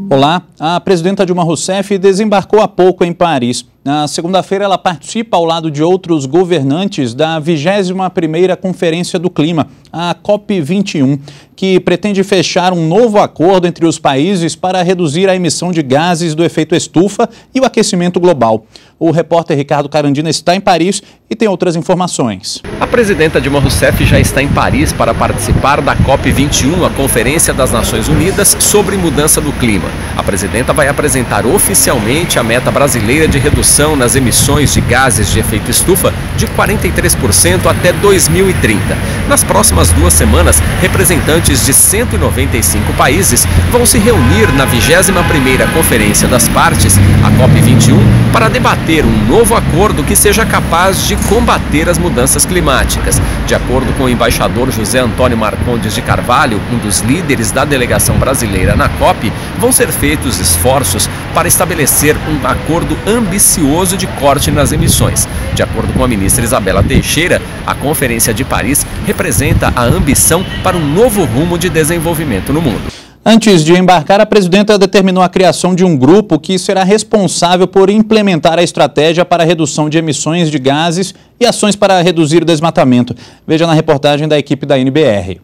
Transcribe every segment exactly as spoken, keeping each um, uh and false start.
Olá, a presidenta Dilma Rousseff desembarcou há pouco em Paris. Na segunda-feira, ela participa ao lado de outros governantes da vigésima primeira Conferência do Clima, a COP vinte e um, que pretende fechar um novo acordo entre os países para reduzir a emissão de gases do efeito estufa e o aquecimento global. O repórter Ricardo Carandina está em Paris e tem outras informações. A presidenta Dilma Rousseff já está em Paris para participar da COP vinte e um, a Conferência das Nações Unidas sobre Mudança do Clima. A presidenta vai apresentar oficialmente a meta brasileira de redução nas emissões de gases de efeito estufa de quarenta e três por cento até dois mil e trinta. Nas próximas duas semanas, representantes de cento e noventa e cinco países vão se reunir na vigésima primeira Conferência das Partes, a COP vinte e um, para debater um novo acordo que seja capaz de combater as mudanças climáticas. De acordo com o embaixador José Antônio Marcondes de Carvalho, um dos líderes da delegação brasileira na COP, vão ser feitos esforços para estabelecer um acordo ambicioso de corte nas emissões. De acordo com a ministra Isabela Teixeira, a Conferência de Paris representa a ambição para um novo rumo de desenvolvimento no mundo. Antes de embarcar, a presidenta determinou a criação de um grupo que será responsável por implementar a estratégia para a redução de emissões de gases e ações para reduzir o desmatamento. Veja na reportagem da equipe da N B R.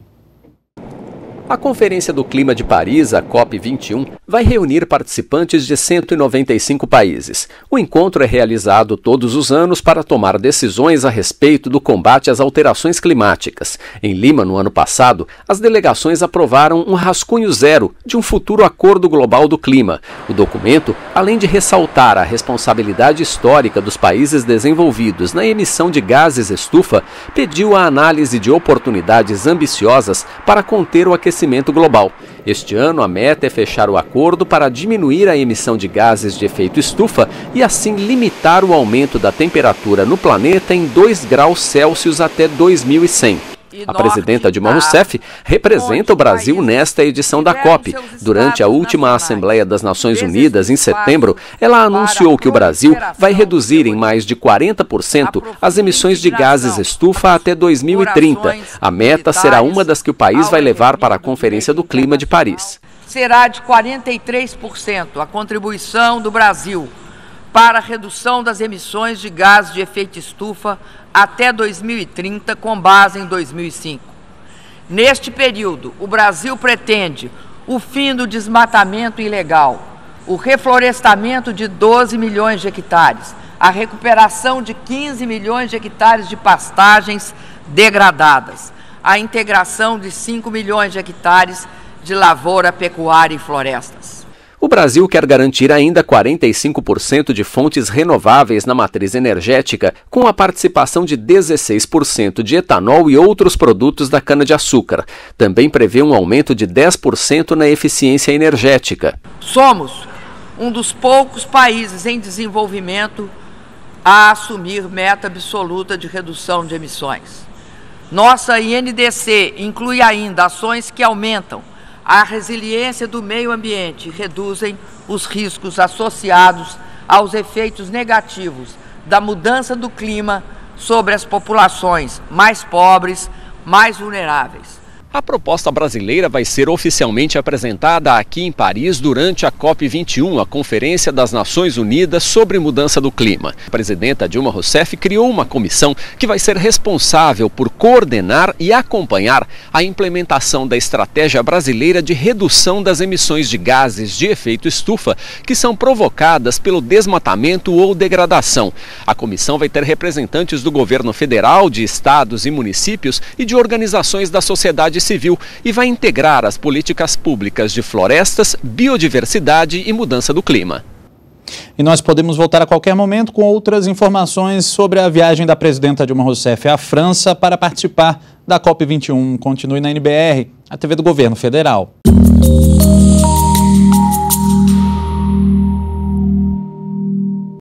A Conferência do Clima de Paris, a COP vinte e um, vai reunir participantes de cento e noventa e cinco países. O encontro é realizado todos os anos para tomar decisões a respeito do combate às alterações climáticas. Em Lima, no ano passado, as delegações aprovaram um rascunho zero de um futuro acordo global do clima. O documento, além de ressaltar a responsabilidade histórica dos países desenvolvidos na emissão de gases estufa, pediu a análise de oportunidades ambiciosas para conter o aquecimento global. Este ano, a meta é fechar o acordo para diminuir a emissão de gases de efeito estufa e assim limitar o aumento da temperatura no planeta em dois graus Celsius até dois mil e cem. A presidenta Dilma Rousseff representa o Brasil nesta edição da COP. Durante a última Assembleia das Nações Unidas, em setembro, ela anunciou que o Brasil vai reduzir em mais de quarenta por cento as emissões de gases estufa até dois mil e trinta. A meta será uma das que o país vai levar para a Conferência do Clima de Paris. Será de quarenta e três por cento a contribuição do Brasil para a redução das emissões de gases de efeito estufa até dois mil e trinta, com base em dois mil e cinco. Neste período, o Brasil pretende o fim do desmatamento ilegal, o reflorestamento de doze milhões de hectares, a recuperação de quinze milhões de hectares de pastagens degradadas, a integração de cinco milhões de hectares de lavoura, pecuária e florestas. O Brasil quer garantir ainda quarenta e cinco por cento de fontes renováveis na matriz energética, com a participação de dezesseis por cento de etanol e outros produtos da cana-de-açúcar. Também prevê um aumento de dez por cento na eficiência energética. Somos um dos poucos países em desenvolvimento a assumir meta absoluta de redução de emissões. Nossa I N D C inclui ainda ações que aumentam a resiliência do meio ambiente e reduzem os riscos associados aos efeitos negativos da mudança do clima sobre as populações mais pobres, mais vulneráveis. A proposta brasileira vai ser oficialmente apresentada aqui em Paris durante a COP vinte e um, a Conferência das Nações Unidas sobre Mudança do Clima. A presidenta Dilma Rousseff criou uma comissão que vai ser responsável por coordenar e acompanhar a implementação da estratégia brasileira de redução das emissões de gases de efeito estufa que são provocadas pelo desmatamento ou degradação. A comissão vai ter representantes do governo federal, de estados e municípios e de organizações da sociedade civil e vai integrar as políticas públicas de florestas, biodiversidade e mudança do clima. E nós podemos voltar a qualquer momento com outras informações sobre a viagem da presidenta Dilma Rousseff à França para participar da COP vinte e um. Continue na N B R, a T V do Governo Federal.